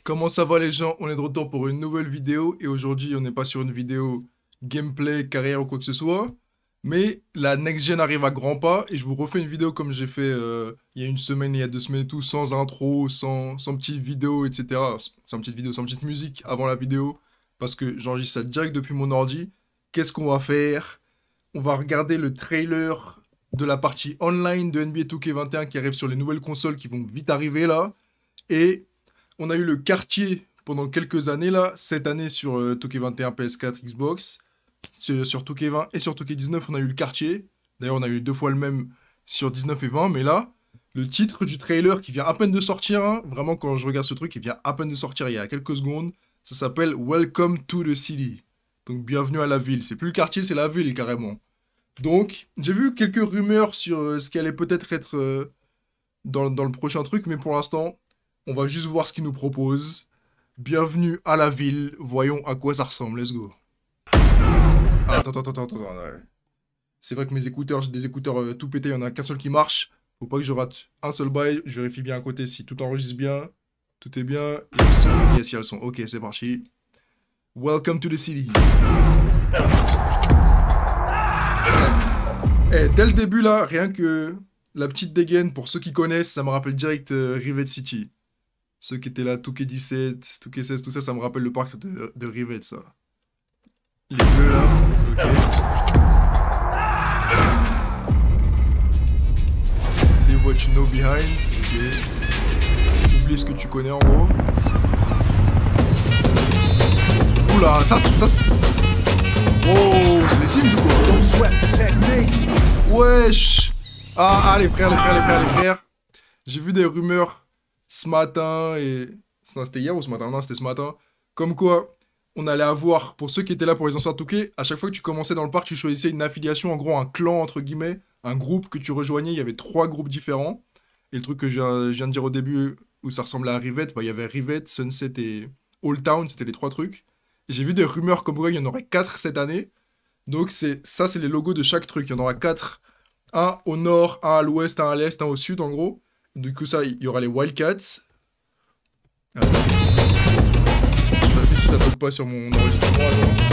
Comment ça va les gens? On est de retour pour une nouvelle vidéo et aujourd'hui on n'est pas sur une vidéo gameplay, carrière ou quoi que ce soit, mais la next gen arrive à grands pas et je vous refais une vidéo comme j'ai fait il y a une semaine, il y a 2 semaines et tout, sans intro, sans petite vidéo, etc. Sans petite vidéo, sans petite musique avant la vidéo, parce que j'enregistre ça direct depuis mon ordi. Qu'est-ce qu'on va faire? On va regarder le trailer de la partie online de NBA 2K21 qui arrive sur les nouvelles consoles qui vont vite arriver là. Et on a eu le quartier pendant quelques années là, cette année sur 2K21, PS4, Xbox, sur 2K20 et sur 2K19 on a eu le quartier. D'ailleurs on a eu 2 fois le même sur 19 et 20, mais là, le titre du trailer qui vient à peine de sortir, hein, vraiment quand je regarde ce truc, il vient à peine de sortir il y a quelques secondes, ça s'appelle Welcome to the City. Donc bienvenue à la ville, c'est plus le quartier, c'est la ville carrément. Donc j'ai vu quelques rumeurs sur ce qui allait peut-être être, dans le prochain truc, mais pour l'instant, on va juste voir ce qu'ils nous proposent. Bienvenue à la ville, voyons à quoi ça ressemble, let's go. Ah, attends. Ouais. C'est vrai que mes écouteurs, j'ai des écouteurs tout pétés, il n'y en a qu'un seul qui marche. Faut pas que je rate un seul bail, je vérifie bien à côté si tout enregistre bien. Tout est bien, et le son, yes, il y a le son, ok c'est parti. Welcome to the city. Eh, dès le début là, rien que la petite dégaine, pour ceux qui connaissent, ça me rappelle direct Rivet City. Ceux qui étaient là, 2K17, 2K16, tout ça, ça me rappelle le parc de Rivet, ça. Les bleus là, ok. Les what you know behind, ok. Oublie ce que tu connais en gros. Oula, ça oh, c'est les Sims ou quoi? Wesh. Ah, les frères. J'ai vu des rumeurs ce matin et... Non, c'était hier ou ce matin? Non, c'était ce matin. Comme quoi, on allait avoir, pour ceux qui étaient là pour les anciens Touquet, à chaque fois que tu commençais dans le parc, tu choisissais une affiliation, en gros un clan, entre guillemets, un groupe que tu rejoignais, il y avait 3 groupes différents. Et le truc que je viens de dire au début, où ça ressemblait à Rivet, bah, il y avait Rivet, Sunset et Old Town, c'était les 3 trucs. Et j'ai vu des rumeurs comme quoi il y en aurait 4 cette année. Donc ça, c'est les logos de chaque truc. Il y en aura 4. Un au nord, un à l'ouest, un à l'est, un au sud, en gros. Du coup, ça, il y aura les Wildcats. Attends. Je vérifie si ça bug pas sur mon enregistrement.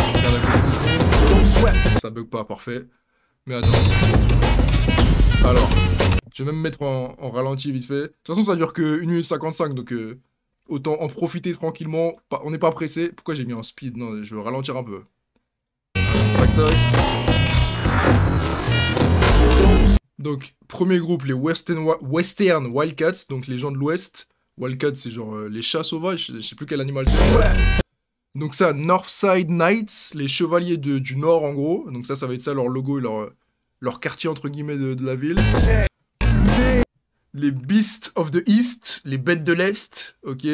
Ça bug pas, parfait. Mais attends. Alors, je vais même mettre en ralenti vite fait. De toute façon, ça dure que 1 minute 55, donc autant en profiter tranquillement. On n'est pas pressé. Pourquoi j'ai mis en speed? Non, je vais ralentir un peu. Tac. Donc, premier groupe, les Western Wildcats, donc les gens de l'Ouest. Wildcats, c'est genre les chats sauvages, je sais plus quel animal c'est. Donc ça, Northside Knights, les chevaliers du Nord en gros. Donc ça va être ça leur logo et leur quartier entre guillemets de la ville. Les Beasts of the East, les bêtes de l'Est, ok.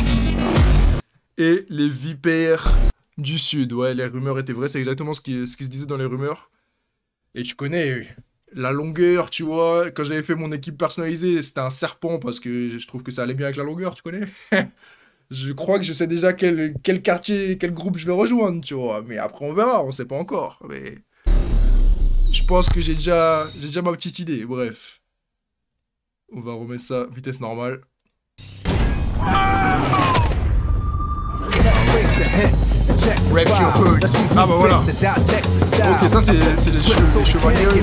Et les vipères du Sud, ouais, les rumeurs étaient vraies, c'est exactement ce qui se disait dans les rumeurs. Et tu connais la longueur, tu vois, quand j'avais fait mon équipe personnalisée, c'était un serpent parce que je trouve que ça allait bien avec la longueur, tu connais. Je crois que je sais déjà quel quartier, quel groupe je vais rejoindre, tu vois. Mais après on verra, on sait pas encore. Mais je pense que j'ai déjà ma petite idée, bref. On va remettre ça vitesse normale. Wreck your hood. Ah bah voilà. Ok, ça c'est les chevaliers,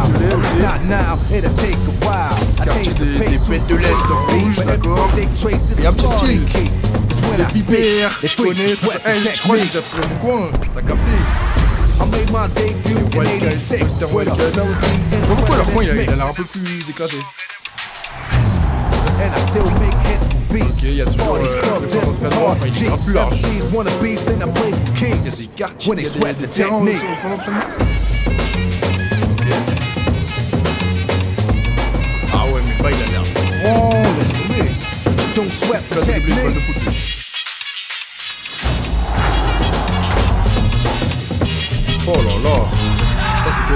quartier des bêtes de l'Est en rouge, d'accord. Et un petit style. Les vipères, je connais, ça, je crois que j'ai déjà trouvé mon coin, t'as capté. Les Wildcats, Western Wildcats. Je sais pas pourquoi leur coin il a l'air un peu plus éclaté. Ok, il y a toujours le plan d'entraînement, enfin il est un peu plus large. Il y a des quartiers, il y a des terrains autour du plan d'entraînement. Ah ouais, mais pas il a l'air. Oh, laisse tomber. Est-ce qu'il va dribbler une balle de foot? Oh là là. Ça c'est quoi?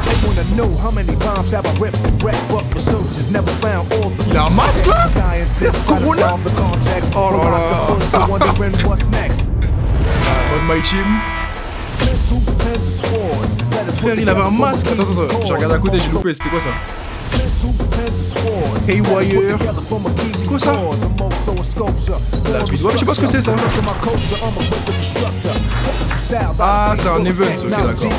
Il a un masque là? Corona? Oh là là. Mode My Team. Frère, il avait un masque. Attends, j'ai regardé à côté, j'ai loupé, c'était quoi ça? Haywire. C'est quoi ça? La vidéo, je sais pas ce que c'est ça. Ah, c'est un event, ok, d'accord.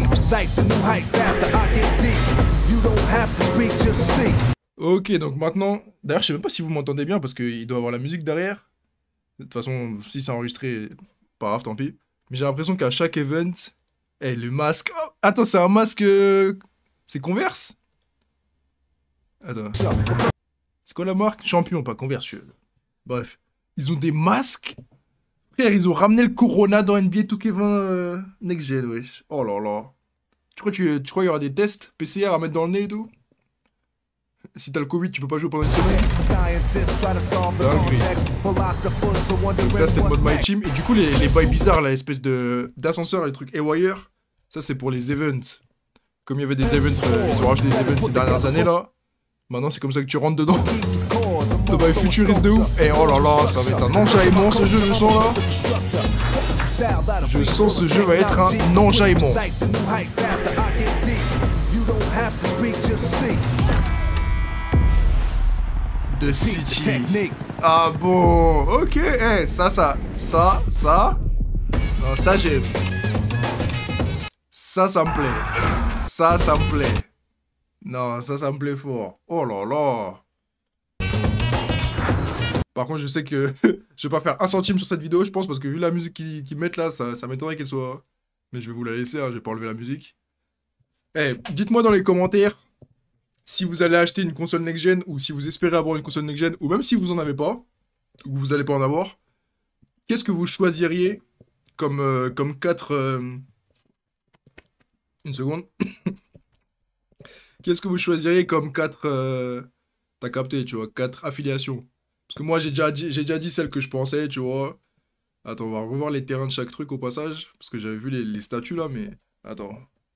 Ok, donc maintenant... D'ailleurs, je sais même pas si vous m'entendez bien parce qu'il doit y avoir la musique derrière. De toute façon, si c'est enregistré, pas grave, tant pis. Mais j'ai l'impression qu'à chaque event... Eh, le masque... Oh, attends, c'est un masque... C'est Converse? Attends. C'est quoi la marque? Champion, pas Converse. Bref. Ils ont des masques. Frère, ils ont ramené le Corona dans NBA 2K20 Next Gen, wesh. Oh là là. Tu crois qu'il y aura des tests PCR à mettre dans le nez et tout? Si t'as le Covid, tu peux pas jouer pendant une semaine. Donc ça, c'était le mode My Team. Et du coup, les bails bizarres, là, espèce d'ascenseur, les trucs Haywire, ça, c'est pour les events. Comme il y avait des events, ils ont rajouté des events ces dernières années, là. Maintenant, c'est comme ça que tu rentres dedans. Le bail futuriste de ouf. Et oh là là, ça va être un enjaillement, ce jeu, je sens, là. Je sens ce jeu va être un enjaillement. The City. Ah bon, ok, hey, ça. Non, ça j'aime. Ça me plaît. Ça me plaît. Non, ça me plaît fort. Oh là là. Par contre, je sais que je vais pas faire un centime sur cette vidéo, je pense, parce que vu la musique qu'ils mettent là, ça m'étonnerait qu'elle soit... Mais je vais vous la laisser, hein, je vais pas enlever la musique. Eh, dites-moi dans les commentaires si vous allez acheter une console next-gen, ou si vous espérez avoir une console next-gen, ou même si vous en avez pas, ou vous allez pas en avoir. Qu'est-ce que vous choisiriez comme 4... Une seconde. Qu'est-ce que vous choisiriez comme 4... T'as capté, tu vois, 4 affiliations. Parce que moi, j'ai déjà dit celle que je pensais, tu vois. Attends, on va revoir les terrains de chaque truc au passage. Parce que j'avais vu les statuts là, mais... Attends.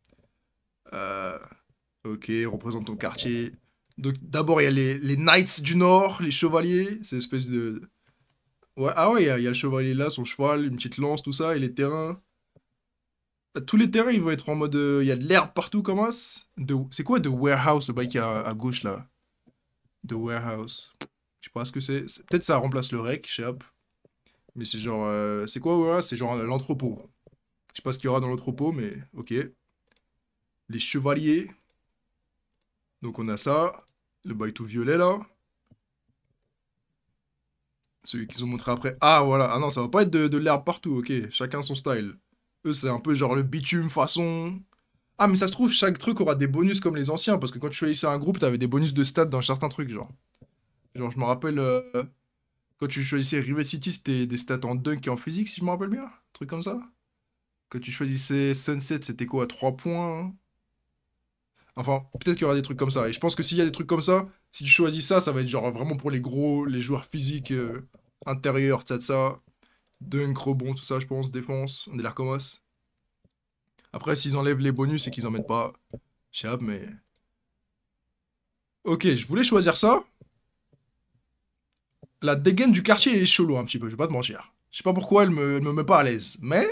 Ok, représente ton quartier. Donc, d'abord, il y a les Knights du Nord, les chevaliers. C'est espèce de... Ouais, ah ouais, il y a le chevalier là, son cheval, une petite lance, tout ça. Et les terrains... Tous les terrains, ils vont être en mode... Il y a de l'herbe partout, comment ça? C'est quoi The Warehouse, le bail qui est à gauche là? The Warehouse. Je sais pas ce que c'est. Peut-être ça remplace le rec, je sais pas. Mais c'est genre... c'est quoi, ouais, c'est genre l'entrepôt. Je sais pas ce qu'il y aura dans l'entrepôt, mais ok. Les chevaliers. Donc on a ça. Le bail tout violet, là. Celui qu'ils ont montré après. Ah, voilà. Ah non, ça va pas être de l'herbe partout, ok. Chacun son style. Eux, c'est un peu genre le bitume façon... Ah, mais ça se trouve, chaque truc aura des bonus comme les anciens. Parce que quand tu choisissais un groupe, t'avais des bonus de stats dans certains trucs, genre. Genre, je me rappelle... Quand tu choisissais Rivet City, c'était des stats en dunk et en physique, si je me rappelle bien. Un truc comme ça. Quand tu choisissais Sunset, c'était quoi, 3 points? Enfin, peut-être qu'il y aura des trucs comme ça. Et je pense que s'il y a des trucs comme ça, si tu choisis ça, ça va être genre vraiment pour les gros, les joueurs physiques intérieurs, ça. Dunk, rebond, tout ça, je pense, défense, on est l'air comme ça. Après, s'ils enlèvent les bonus et qu'ils en mettent pas, je sais pas, mais... Ok, je voulais choisir ça. La dégaine du quartier est chelou un petit peu, je vais pas te mentir. Je sais pas pourquoi elle me met pas à l'aise, mais...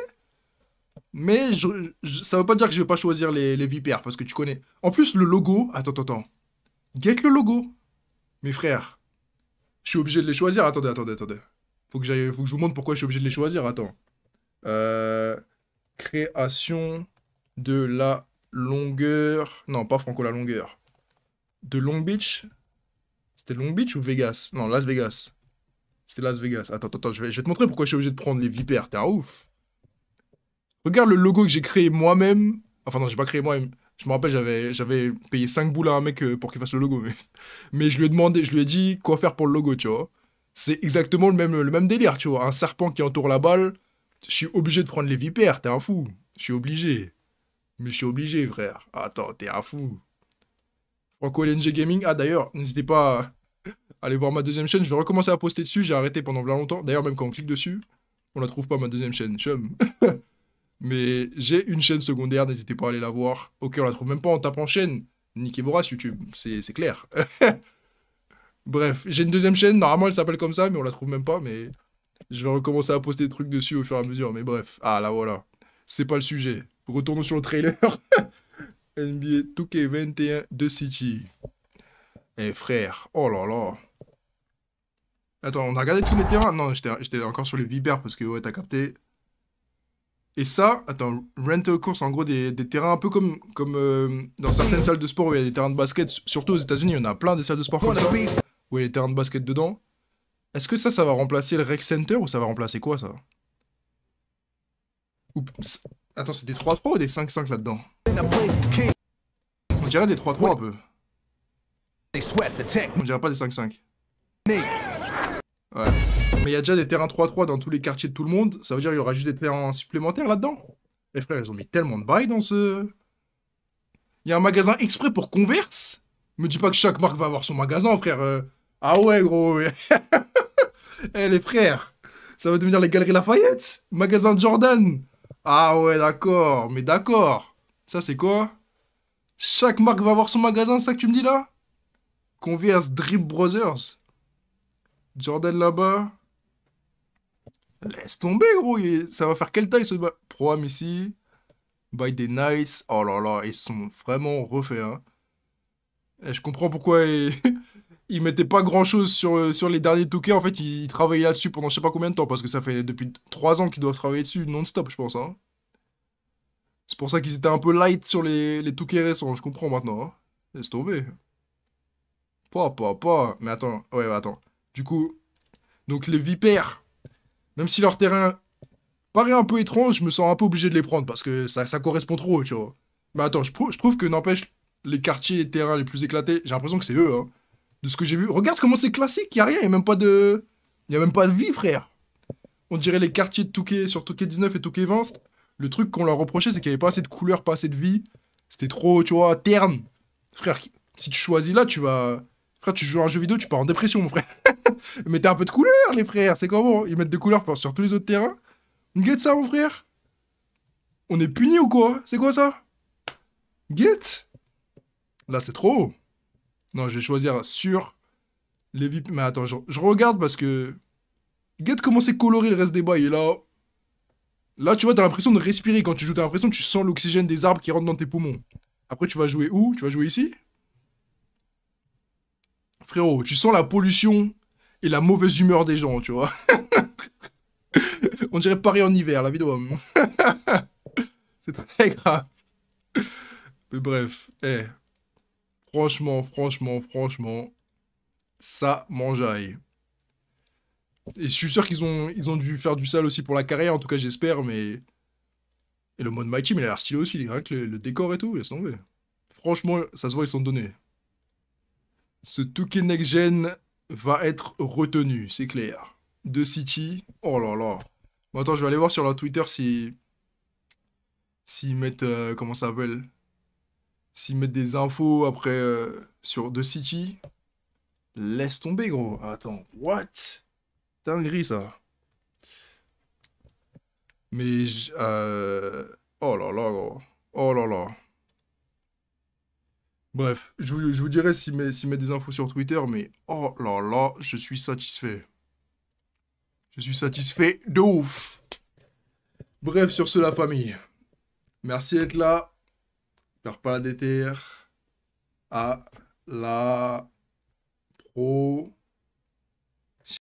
ça veut pas dire que je vais pas choisir les vipères, parce que tu connais. En plus, le logo... Attends. Get le logo. Mes frères. Je suis obligé de les choisir. Attendez. Faut que je vous montre pourquoi je suis obligé de les choisir. Attends. Création de la longueur... Non, pas Franco la longueur. De Long Beach. C'était Long Beach ou Vegas? Non, Las Vegas. C'était Las Vegas. Attends, je vais te montrer pourquoi je suis obligé de prendre les vipères. T'es un ouf. Regarde le logo que j'ai créé moi-même. Enfin non, j'ai pas créé moi-même. Je me rappelle, j'avais payé 5 boules à un mec pour qu'il fasse le logo. Mais je lui ai demandé, je lui ai dit quoi faire pour le logo, tu vois. C'est exactement le même délire, tu vois. Un serpent qui entoure la balle. Je suis obligé de prendre les vipères, t'es un fou. Je suis obligé. Mais je suis obligé, frère. Attends, t'es un fou. Franco LNG Gaming. Ah d'ailleurs, n'hésitez pas à aller voir ma deuxième chaîne. Je vais recommencer à poster dessus. J'ai arrêté pendant longtemps. D'ailleurs, même quand on clique dessus, on la trouve pas, ma deuxième chaîne. Chum. Mais j'ai une chaîne secondaire, n'hésitez pas à aller la voir. Ok, on la trouve même pas en tapant chaîne. Niquez vos races YouTube, c'est clair. Bref, j'ai une deuxième chaîne, normalement elle s'appelle comme ça, mais on la trouve même pas, mais... Je vais recommencer à poster des trucs dessus au fur et à mesure, mais bref. Ah là voilà, c'est pas le sujet. Retournons sur le trailer. NBA 2K21 The City. Eh frère, oh là là. Attends, on a regardé tous les terrains? Non, j'étais encore sur les vipères parce que ouais, t'as capté. Et ça, attends, rental course, en gros, des terrains un peu comme dans certaines salles de sport où il y a des terrains de basket, surtout aux États-Unis, il y en a plein des salles de sport comme ça, où il y a des terrains de basket dedans. Est-ce que ça va remplacer le rec center ou ça va remplacer quoi ça? Attends, c'est des 3-3 ou des 5-5 là-dedans? On dirait des 3-3 un peu. On dirait pas des 5-5. Ouais. Mais il y a déjà des terrains 3-3 dans tous les quartiers de tout le monde. Ça veut dire qu'il y aura juste des terrains supplémentaires là-dedans. Les frères, ils ont mis tellement de bails dans ce... Il y a un magasin exprès pour Converse. Me dis pas que chaque marque va avoir son magasin, frère. Ah ouais, gros. Ouais. Eh, les frères, ça va devenir les Galeries Lafayette. Magasin Jordan. Ah ouais, d'accord. Mais d'accord. Ça, c'est quoi? Chaque marque va avoir son magasin, c'est ça que tu me dis là? Converse Drip Brothers. Jordan là-bas. Laisse tomber, gros. Ça va faire quelle taille ce Pro-Am ici. By the Knights. Oh là là, ils sont vraiment refaits, hein. Et je comprends pourquoi ils mettaient pas grand-chose sur les derniers touquets. En fait, ils travaillaient là-dessus pendant je sais pas combien de temps. Parce que ça fait depuis 3 ans qu'ils doivent travailler dessus non-stop, je pense, hein. C'est pour ça qu'ils étaient un peu light sur les touquets récents. Je comprends maintenant, hein. Laisse tomber. Pas. Mais attends, ouais, attends. Du coup, donc les vipères, même si leur terrain paraît un peu étrange, je me sens un peu obligé de les prendre parce que ça correspond trop, tu vois. Mais attends, je trouve que n'empêche, les quartiers et terrains les plus éclatés, j'ai l'impression que c'est eux, hein. De ce que j'ai vu. Regarde comment c'est classique, y a rien, y a même pas de... Y a même pas de vie, frère. On dirait les quartiers de Touquet sur Touquet 19 et Touquet 20. Le truc qu'on leur reprochait, c'est qu'il y avait pas assez de couleurs, pas assez de vie. C'était trop, tu vois, terne. Frère, si tu choisis là, tu vas... Frère, tu joues à un jeu vidéo, tu pars en dépression, mon frère. Mettez un peu de couleur, les frères, c'est comment? Ils mettent des couleurs sur tous les autres terrains. Get ça, mon frère? On est puni ou quoi? C'est quoi ça? Get? Là, c'est trop. Non, je vais choisir sur les VIP. Mais attends, je regarde parce que... Get comment c'est coloré le reste des bails. Et là... Là, tu vois, t'as l'impression de respirer quand tu joues. T'as l'impression que tu sens l'oxygène des arbres qui rentrent dans tes poumons. Après, tu vas jouer où? Tu vas jouer ici? Frérot, tu sens la pollution et la mauvaise humeur des gens, tu vois. On dirait Paris en hiver, la vidéo. C'est très grave. Mais bref, franchement, ça m'enjaille. Et je suis sûr qu'ils ont dû faire du sale aussi pour la carrière, en tout cas j'espère, mais... Et le mode My Team, il a l'air stylé aussi, rien que le décor et tout, laisse tomber. Franchement, ça se voit, ils sont donnés. Ce Touquet Next Gen va être retenu, c'est clair. De City, oh là là. Bon attends, je vais aller voir sur leur Twitter si... S'ils mettent... comment ça s'appelle? S'ils mettent des infos après sur The City. Laisse tomber, gros. Attends, what? Dinguerie, ça. Mais... oh là là, gros. Oh là là. Bref, je vous dirai s'ils mettent des infos sur Twitter, mais... Oh là là, je suis satisfait. Je suis satisfait de ouf. Bref, sur ce, la famille. Merci d'être là. Perds pas la déterre. À la... Pro...